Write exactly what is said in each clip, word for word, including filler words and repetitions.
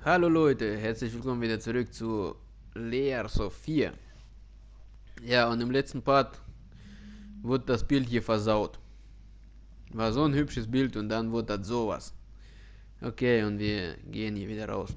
Hallo Leute, herzlich willkommen wieder zurück zu Layers of vier. Ja, und im letzten Part wurde das Bild hier versaut. War so ein hübsches Bild und dann wurde das sowas. Okay, und wir gehen hier wieder raus.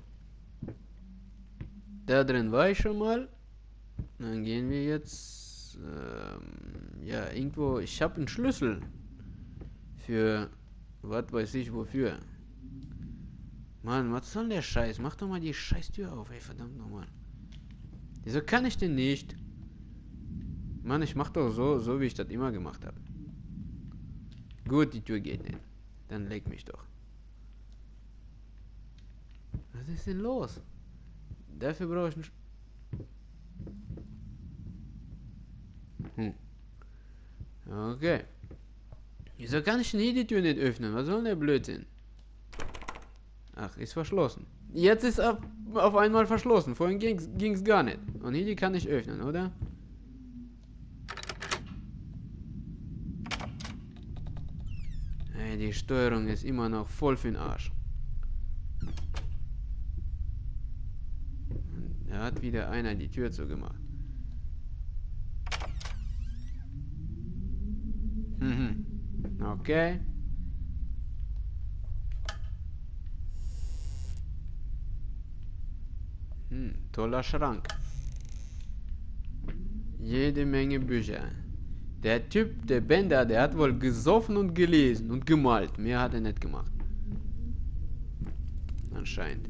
Da drin war ich schon mal. Dann gehen wir jetzt... Ähm, ja, irgendwo... Ich habe einen Schlüssel. Für... Was weiß ich wofür. Mann, was soll der Scheiß? Mach doch mal die Scheißtür auf, ey, verdammt nochmal. Wieso kann ich denn nicht? Mann, ich mach doch so, so wie ich das immer gemacht habe. Gut, die Tür geht nicht. Dann leg mich doch. Was ist denn los? Dafür brauche ich einen... Sch hm. Okay. Wieso kann ich denn hier die Tür nicht öffnen? Was soll denn der Blödsinn? Ach, ist verschlossen. Jetzt ist auf, auf einmal verschlossen. Vorhin ging's, ging's gar nicht. Und hier die kann ich öffnen, oder? Hey, die Steuerung ist immer noch voll für den Arsch. Da hat wieder einer die Tür zugemacht. Mhm. Okay. Hm, toller Schrank. Jede Menge Bücher. Der Typ, der Bender, der hat wohl gesoffen und gelesen und gemalt. Mehr hat er nicht gemacht. Anscheinend.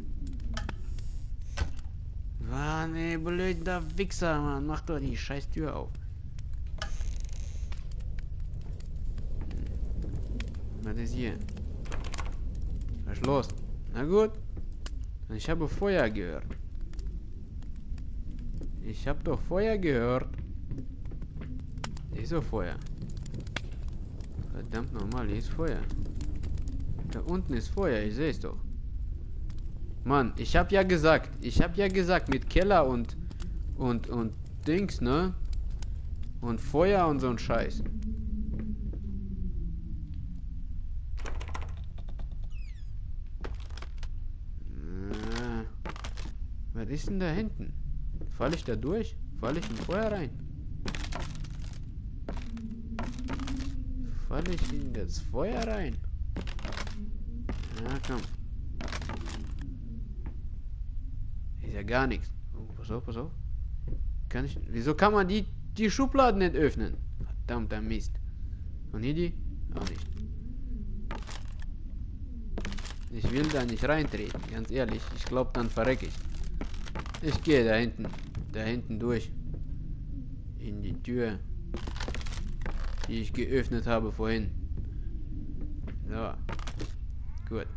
Mann, ey, blöder Wichser, Mann. Mach doch die scheiß Tür auf. Was ist hier? Was ist los? Na gut. Ich habe Feuer gehört. Ich habe doch Feuer gehört. Ist so Feuer. Verdammt nochmal, hier ist Feuer. Da unten ist Feuer, ich sehe es doch. Mann, ich habe ja gesagt, ich habe ja gesagt, mit Keller und und und Dings, ne? Und Feuer und so ein Scheiß. Äh, was ist denn da hinten? Falle ich da durch? Falle ich in Feuer rein? Falle ich in das Feuer rein? Ja, komm. Ist ja gar nichts. Oh, pass auf, pass auf. Kann ich... Wieso kann man die, die Schubladen nicht öffnen? Verdammter Mist. Und hier die? Auch nicht. Ich will da nicht reintreten, ganz ehrlich. Ich glaube, dann verrecke ich. Ich gehe da hinten. Da hinten durch. In die Tür. Die ich geöffnet habe vorhin. So. Gut.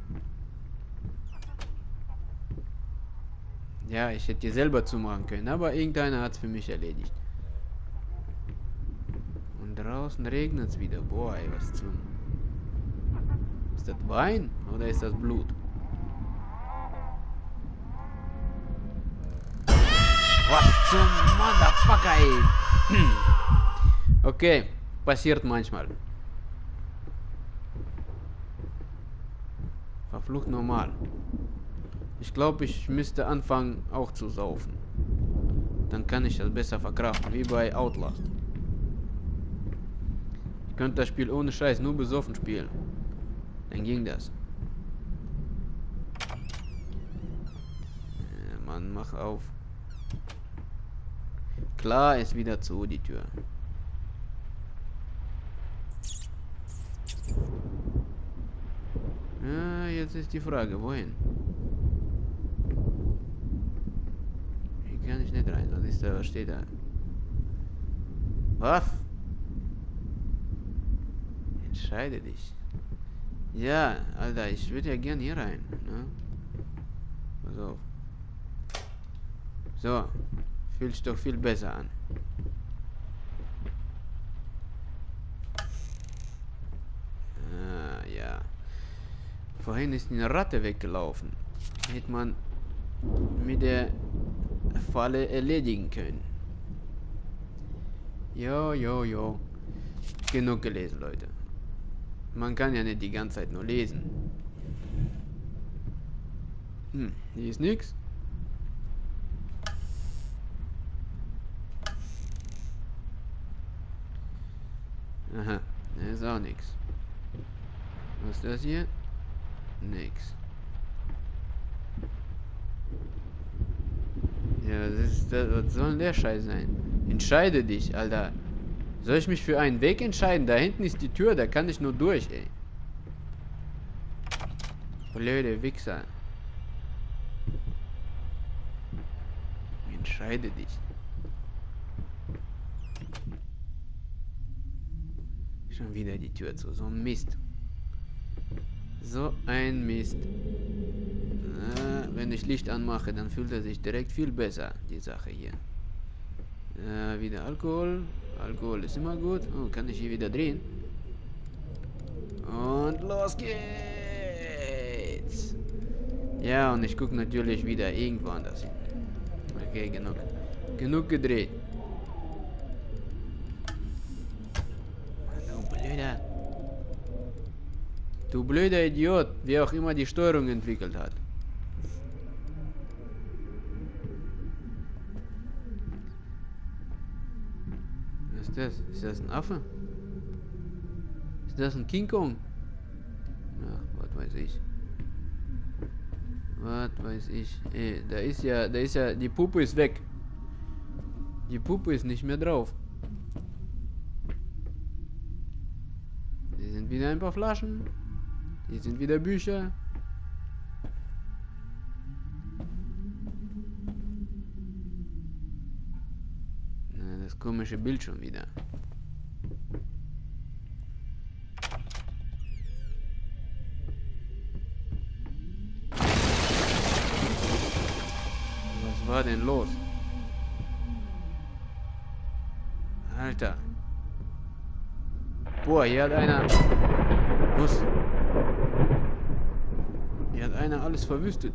Ja, ich hätte die selber zumachen können, aber irgendeiner hat es für mich erledigt. Und draußen regnet es wieder. Boah, ey, was zum... Ist das Wein oder ist das Blut? Was zum Motherfucker, ey! Okay, passiert manchmal. Verflucht normal. Ich glaube, ich müsste anfangen, auch zu saufen. Dann kann ich das besser verkraften, wie bei Outlast. Ich könnte das Spiel ohne Scheiß nur besoffen spielen. Dann ging das. Ja, Mann, mach auf. Klar ist wieder zu, die Tür. Ja, jetzt ist die Frage, wohin? Hier kann ich nicht rein. Was ist da? Was steht da? Was? Entscheide dich. Ja, Alter, ich würde ja gern hier rein. Ne? Pass auf. So. Fühlt sich doch viel besser an. Ah, ja. Vorhin ist eine Ratte weggelaufen. Hätte man mit der Falle erledigen können. Jo, jo, jo. Genug gelesen, Leute. Man kann ja nicht die ganze Zeit nur lesen. Hm, hier ist nix. Aha, hier ist auch nix. Was ist das hier? Nix. Ja, das ist, das, was soll denn der Scheiß sein? Entscheide dich, Alter. Soll ich mich für einen Weg entscheiden? Da hinten ist die Tür, da kann ich nur durch, ey. Blöde Wichser. Entscheide dich. Schon wieder die Tür zu. So ein Mist. So ein Mist. Äh, wenn ich Licht anmache, dann fühlt er sich direkt viel besser, die Sache hier. Äh, wieder Alkohol. Alkohol ist immer gut. Oh, kann ich hier wieder drehen? Und los geht's. Ja, und ich gucke natürlich wieder irgendwo anders hin. Okay, genug. Genug gedreht. Du blöder. Du blöder Idiot, wer auch immer die Steuerung entwickelt hat. Was ist das? Ist das ein Affe? Ist das ein King Kong? Ach, was weiß ich. Was weiß ich. Ey, da ist ja, da ist ja, die Puppe ist weg. Die Puppe ist nicht mehr drauf. Hier sind wieder ein paar Flaschen. Hier sind wieder Bücher. Na, das komische Bild schon wieder. Was war denn los? Alter. Boah, hier hat einer... Was? Hier hat einer alles verwüstet.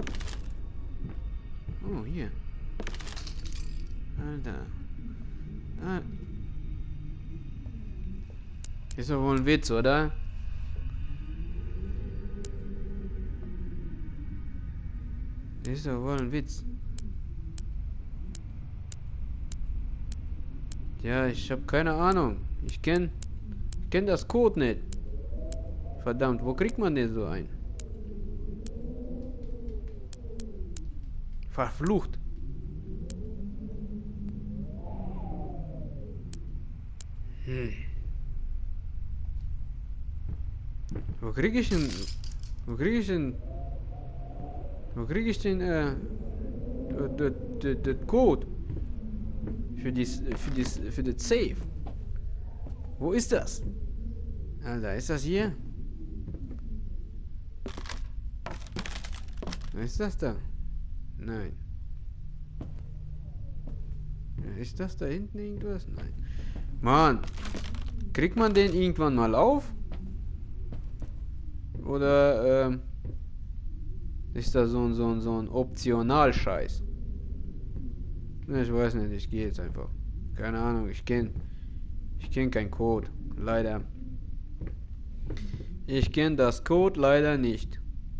Oh, hier. Alter. Ah. Ist doch wohl ein Witz, oder? Ist doch wohl ein Witz. Ja, ich habe keine Ahnung. Ich kenne ich kenn das Code nicht. Verdammt, wo kriegt man denn so ein? Verflucht. Hm. Wo krieg ich denn... Wo krieg ich denn... Wo krieg ich den, äh... den Code? Für dies... Für dies... Für das Safe. Wo ist das? Alter, ist das hier? Ist das da? Nein. Ist das da hinten irgendwas? Nein. Mann! Kriegt man den irgendwann mal auf? Oder, ähm... ist das so ein, so ein, so ein Optional-Scheiß? Ich weiß nicht, ich gehe jetzt einfach. Keine Ahnung, ich kenne... Ich kenne keinen Code. Leider. Ich kenne das Code leider nicht.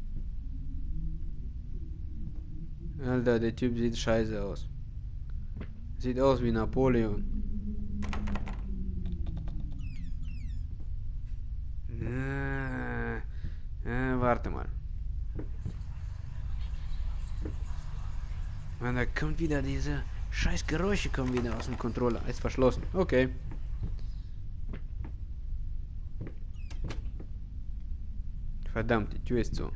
Alter, der Typ sieht scheiße aus. Sieht aus wie Napoleon. Äh, äh, warte mal. Und da kommt wieder diese scheiß Geräusche kommen wieder aus dem Controller. Ist verschlossen. Okay. Verdammt, die Tür ist zu.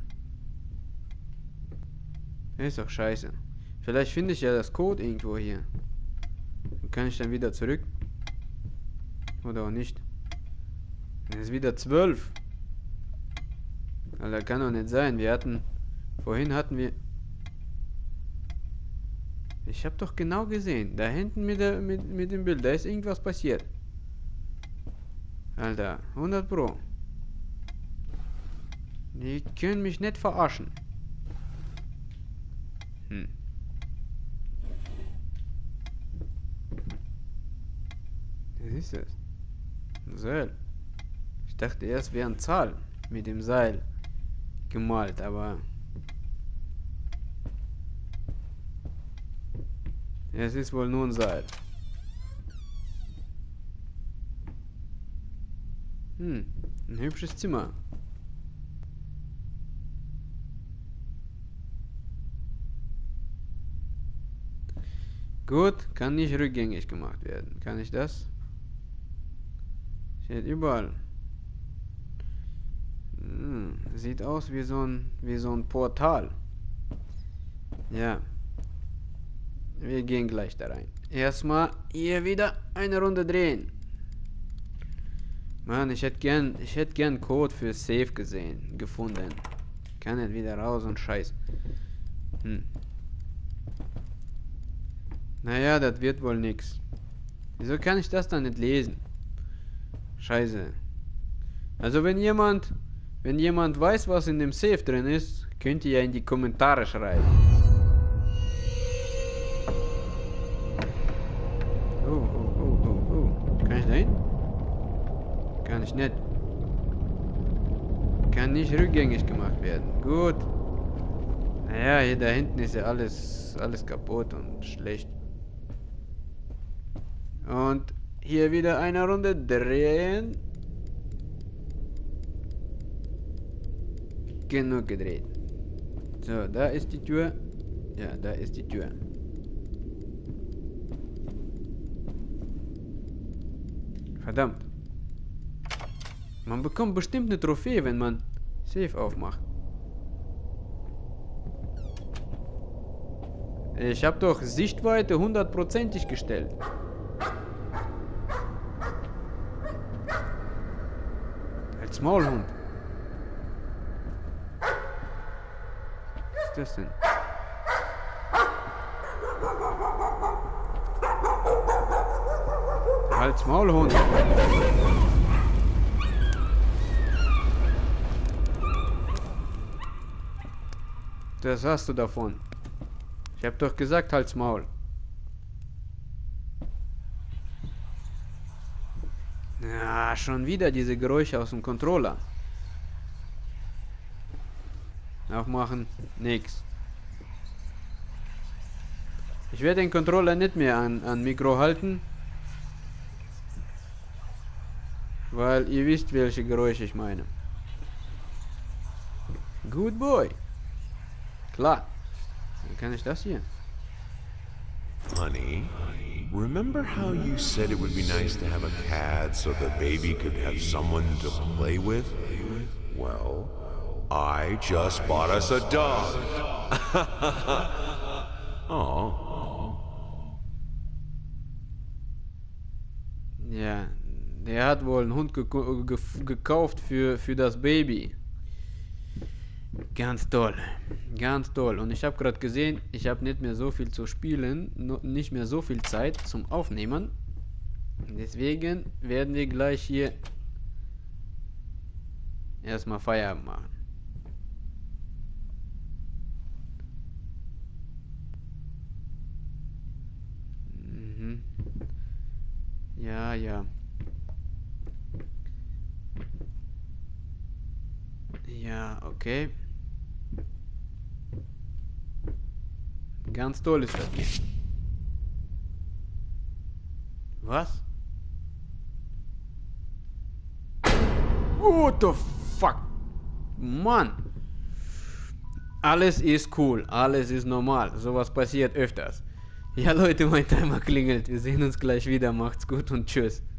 Ist doch scheiße. Vielleicht finde ich ja das Code irgendwo hier. Dann kann ich dann wieder zurück. Oder auch nicht. Es ist wieder zwölf. Alter, kann doch nicht sein. Wir hatten... Vorhin hatten wir... Ich habe doch genau gesehen. Da hinten mit, der, mit, mit dem Bild. Da ist irgendwas passiert. Alter, hundert Pro. Die können mich nicht verarschen. Hm. Was ist das? Ein Seil. Ich dachte erst wären Zahlen mit dem Seil gemalt, aber Es ist wohl nur ein Seil. Hm, ein hübsches Zimmer. Gut, kann nicht rückgängig gemacht werden. Kann ich das? Steht überall. Hm, sieht aus wie so ein, wie so ein Portal. Ja. Wir gehen gleich da rein. Erstmal hier wieder eine Runde drehen. Mann, ich hätte gern, ich hätte gern Code für Safe gesehen, gefunden. Kann nicht wieder raus und Scheiß. Hm. Naja, das wird wohl nix. Wieso kann ich das dann nicht lesen? Scheiße. Also wenn jemand, wenn jemand weiß, was in dem Safe drin ist, könnt ihr ja in die Kommentare schreiben. Oh, oh, oh, oh, oh. Kann ich da hin? Kann ich nicht. Kann nicht rückgängig gemacht werden. Gut. Naja, hier da hinten ist ja alles, alles kaputt und schlecht. Und hier wieder eine Runde drehen. Genug gedreht. So, da ist die Tür. Ja, da ist die Tür. Verdammt. Man bekommt bestimmt eine Trophäe, wenn man Safe aufmacht. Ich habe doch Sichtweite hundertprozentig gestellt. Als Maulhund. Was ist das denn? Als Maulhund. Das hast du davon. Ich hab doch gesagt, halt's Maul. Ja, schon wieder diese Geräusche aus dem Controller. Aufmachen, nix. Ich werde den Controller nicht mehr an, an Mikro halten. Weil ihr wisst, welche Geräusche ich meine. Good boy. Klar. Wie kann ich das hier? Honey, remember how you said it would be nice to have a cat so the baby could have someone to play with? Well, I just bought us a dog. Oh. Ja, der hat wohl einen Hund gek- ge gekauft für, für das Baby. Ganz toll. Ganz toll. Und ich habe gerade gesehen, ich habe nicht mehr so viel zu spielen, no, nicht mehr so viel Zeit zum Aufnehmen. Deswegen werden wir gleich hier erstmal Feierabend machen. Mhm. Ja, ja. Ja, okay. Ganz toll ist das hier. Was? What the fuck? Mann. Alles ist cool, alles ist normal. Sowas passiert öfters. Ja Leute, mein Timer klingelt. Wir sehen uns gleich wieder. Macht's gut und tschüss.